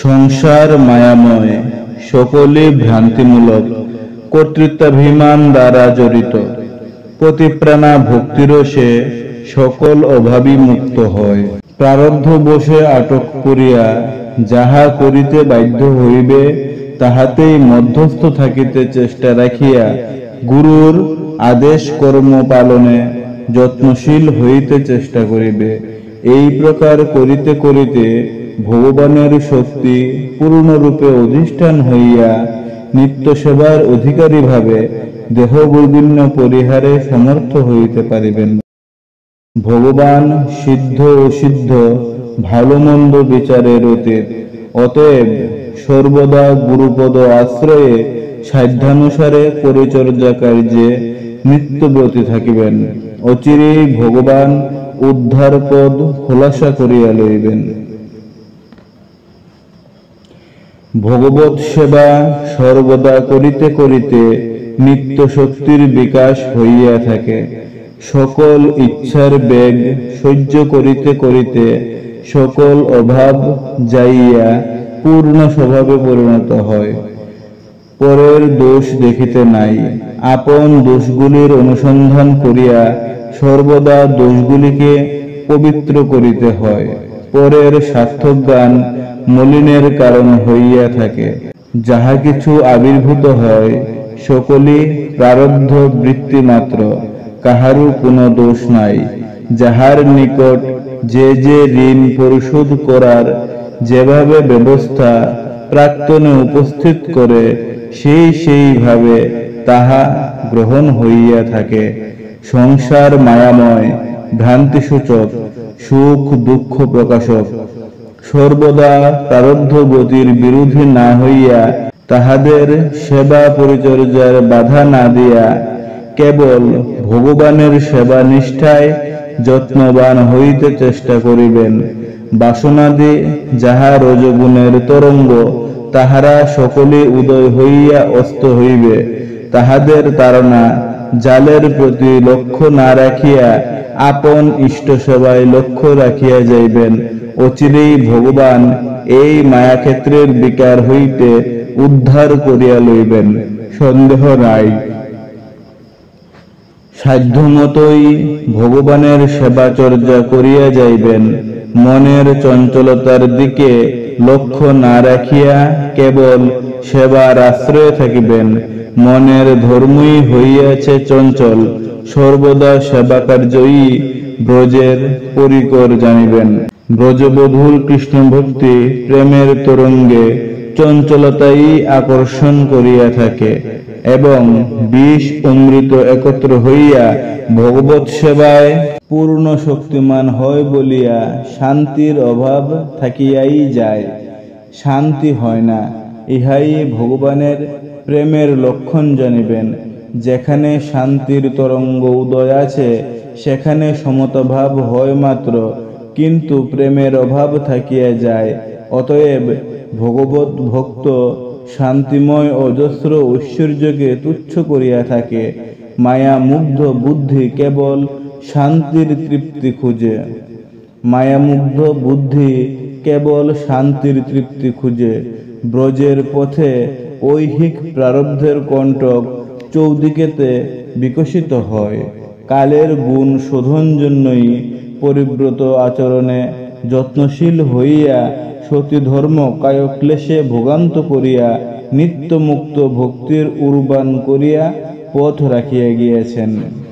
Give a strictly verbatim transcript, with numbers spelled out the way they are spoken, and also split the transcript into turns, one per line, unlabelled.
সংসার মায়াময়, সকলই ভ্রান্তিমূলক, কর্তৃত্বাভিমান দ্বারা জড়িত। পতিপ্রাণা ভক্তিরসে সকল অভাবী মুক্ত হয়। প্রারব্ধ বশে আটক করিয়া যাহা করিতে বাধ্য হইবে, তাহাতেই মধ্যস্থ থাকিতে চেষ্টা রাখিয়া গুরুর আদেশ কর্ম পালনে যত্নশীল হইতে চেষ্টা করিবে। এই প্রকার করিতে করিতে ভগবানের শক্তি পূর্ণরূপে অধিষ্ঠান হইয়া নিত্য সেবার অধিকারী ভাবে দেহ বৈগুণ্য পরিহারে সমর্থ হইতে পারিবেন। ভগবান সিদ্ধ ও সিদ্ধ ভালো মন্দ বিচারের অতীত, অতএব সর্বদা গুরুপদ আশ্রয়ে সাধ্যানুসারে পরিচর্যা কার্যে নিত্যব্রতী থাকিবেন। অচিরেই ভগবান উদ্ধার পদ খোলাসা করিয়া লইবেন। ভগবৎ সেবা সর্বদা করিতে করিতে নিত্য শক্তির বিকাশ হইয়া থাকে। সকল ইচ্ছার বেগ সহ্য করিতে করিতে সকল অভাব যাইয়া পূর্ণ স্বভাবে পরিণত হয়। পরের দোষ দেখিতে নাই, আপন দোষগুলির অনুসন্ধান করিয়া সর্বদা দোষগুলিকে পবিত্র করিতে হয়। পরের সার্থক জ্ঞান মলিনের কারণ হইয়া থাকে। যাহা কিছু আবির্ভূত হয় সকলই প্রারব্ধ বৃত্তি মাত্র, কাহারও কোনো দোষ নাই। যাহার নিকট যে যে ঋণ পরিশোধ করার যেভাবে ব্যবস্থা প্রাক্তনে উপস্থিত করে, সেই সেইভাবে তাহা গ্রহণ হইয়া থাকে। সংসার মায়াময়, ভ্রান্তিসূচক, সুখ দুঃখ প্রকাশক। সর্বদা প্রারব্ধ গতির বিরোধী না হইয়া তাহাদের সেবা পরিচর্যার বাধা না দিয়া কেবল ভগবানের সেবা নিষ্ঠায় যত্নবান হইতে চেষ্টা করিবেন। বাসনাদি যাহা রজগুণের তরঙ্গ, তাহারা সকলে উদয় হইয়া অস্ত হইবে। তাহাদের তাড়না জালের প্রতি লক্ষ্য না রাখিয়া আপন ইষ্ট সেবায় লক্ষ্য রাখিয়া যাইবেন। অচিরেই ভগবান এই মায়াক্ষেত্রের বিকার হইতে উদ্ধার করিয়া লইবেন, সন্দেহ নাই। সাধ্যমতই ভগবানের সেবা চর্যা করিয়া যাইবেন। মনের চঞ্চলতার দিকে লক্ষ্য না রাখিয়া কেবল সেবার আশ্রয়ে থাকিবেন। মনের ধর্মই হইয়াছে চঞ্চল, সর্বদা সেবা কার্যই ব্রজের পরিকর জানিবেন। ব্রজবধূর কৃষ্ণ ভক্তি প্রেমের তরঙ্গে চঞ্চলতাই আকর্ষণ করিয়া থাকে এবং বিষ অমৃত একত্র হইয়া ভগবৎ সেবায় পূর্ণ শক্তিমান হয় বলিয়া শান্তির অভাব থাকিয়াই যায়, শান্তি হয় না। ইহাই ভগবানের প্রেমের লক্ষণ জানিবেন। যেখানে শান্তির তরঙ্গ উদয় আছে সেখানে সমতাভাব হয় মাত্র, কিন্তু প্রেমের অভাব থাকিয়া যায়। অতএব ভগবত ভক্ত শান্তিময় অজস্র ঐশ্বর্যকে তুচ্ছ করিয়া থাকে। মায়া মুগ্ধ বুদ্ধি কেবল শান্তির তৃপ্তি খুঁজে। মায়ামুগ্ধ বুদ্ধি কেবল শান্তির তৃপ্তি খুঁজে। ব্রজের পথে ঐহিক প্রারব্ধের কণ্টক চৌদিকেতে বিকশিত হয়। কালের গুণ শোধন জন্যই পরিব্রত আচরণে যত্নশীল হইয়া সতী ধর্ম কায়ক্লেশে ভোগান্ত করিয়া নিত্যমুক্ত ভক্তির উর্বাণ করিয়া পথ রাখিয়া গিয়েছেন।